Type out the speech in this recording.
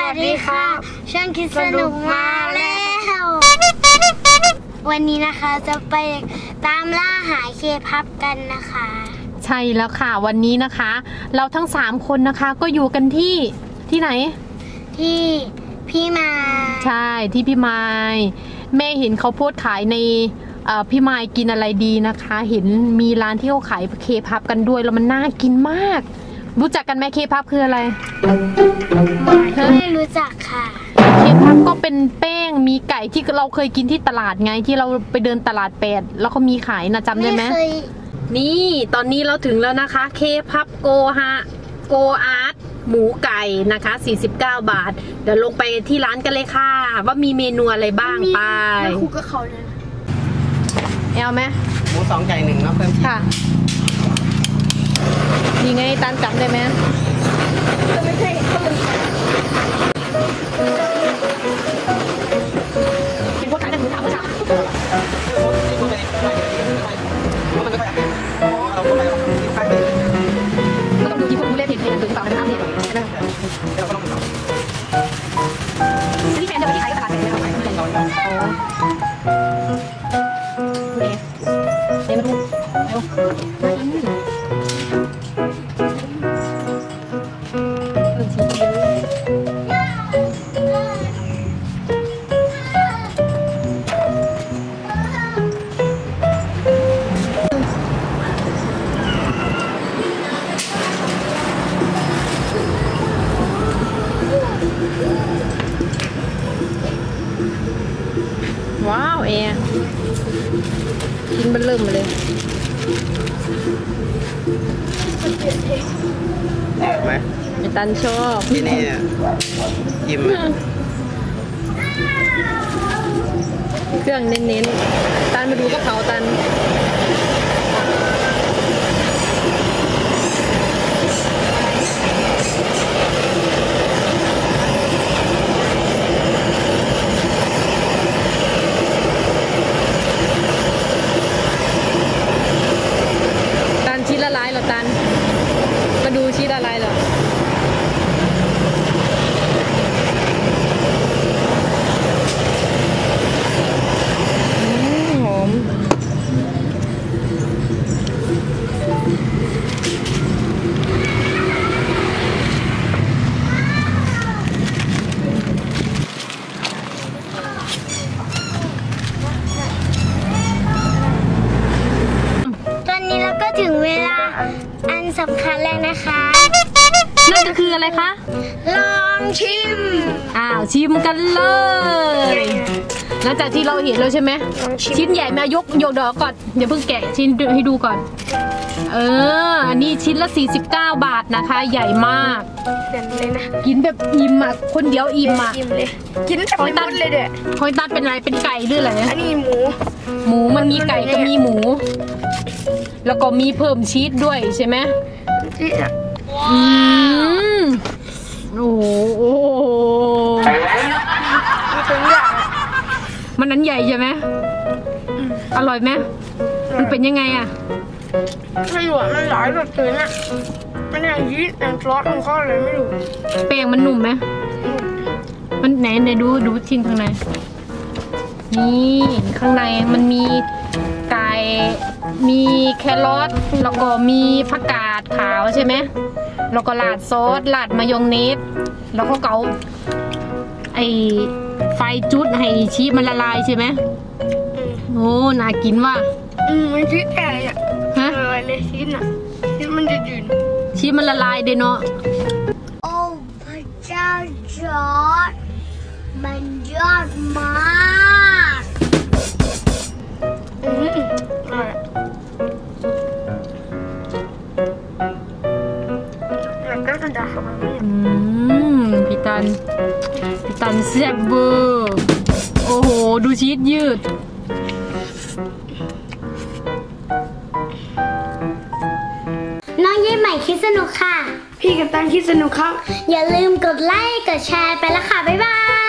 วัสดีค่ะช่างคิดสนุกมาแล้ววันนี้นะคะจะไปตามล่าหาเคพับกันนะคะใช่แล้วค่ะวันนี้นะคะเราทั้ง3คนนะคะก็อยู่กันที่ไหนที่พี่ไม้ใช่ที่พี่ไม้แม่เห็นเขาโพสต์ขายในพี่ไม้กินอะไรดีนะคะเห็นมีร้านที่เขาขายเคพับกันด้วยแล้วมันน่ากินมากรู้จักกันไหมเคพับคืออะไรไม่รู้จักค่ะเคพับก็เป็นแป้งมีไก่ที่เราเคยกินที่ตลาดไงที่เราไปเดินตลาด8แล้วเขามีขายนะจำได้ไหมนี่ตอนนี้เราถึงแล้วนะคะเคพับโกอาร์ตหมูไก่นะคะ49 บาทเดี๋ยวลงไปที่ร้านกันเลยค่ะว่ามีเมนูอะไรบ้างไปคู่กับเขาเลยเอาไหมหมู2 ไก่ 1เนาะเพิ่มค่ะนี่ไงตันจำได้ไหมไม่ใช่กินพวกขายแต่หมูถามว่าจ้ะก็ต้องดูที่พวกผู้เล่นเห็นถึงเปล่านะครับเนี่ยนี่แฟนจะไปที่ขายตลาดเป็นอะไรเดี๋ยวมาดูว้าวเอกินมันเริ่มมาเลยแซ่บไหมไอ้ตันชอบที่นี่อิ่มเครื่องเน้นๆตันมาดูกระเพราตันชิ้นละลายเหรอตันมาดูชิ้นละลายเหรอหอมถึงเวลาอันสำคัญแล้วนะคะนั่นก็คืออะไรคะลองชิมชิมกันเลยหลังจากที่เราเห็นแล้วใช่ไหมชิ้นใหญ่มายกดอกก่อนเดี๋ยวเพิ่งแกะชิ้นให้ดูก่อนอันนี้ชิ้นละ49 บาทนะคะใหญ่มากเลยนะกินแบบอิ่มอ่ะคนเดียวอิ่มอ่ะเลยกินแบบไม่หมดเลยเด้อหอยตัดเป็นอะไรเป็นไก่หรืออะไรอันนี้หมูมันมีไก่ก็มีหมูแล้วก็มีเพิ่มชีสด้วยใช่ไหมโอ้โหมันนั้นใหญ่ใช่ไหมอร่อยไหมมันเป็นยังไงอ่ะไม่รู้มันหลายรสเลยนะมันอย่างชีสอย่างซอสของเขาเลยไม่รู้แป้งมันนุ่มไหมมันไหนดูชิ้นข้างในนี่ข้างในมันมีไก่มีแครอทแล้วก็มีผักกาดขาวใช่ไหมแล้วก็ราดซอสราดมายองเนสแล้วก็เกาไอไฟจุดให้ชีสมันละลายใช่ไหมโอ้น่ากินว่ะมันชีสไก่อะละลายเลยชีสมันจะยืนชีสมันละลายเด้เนาะโอ้พระเจ้าจอร์จมันยอดมากพี่ตันแซ่บเบอร์โอ้โหดูชีสยืดน้องยิ้มใหม่คิดสนุกค่ะพี่กับตันคิดสนุกครับอย่าลืมกดไลค์กดแชร์ไปละค่ะบ๊ายบาย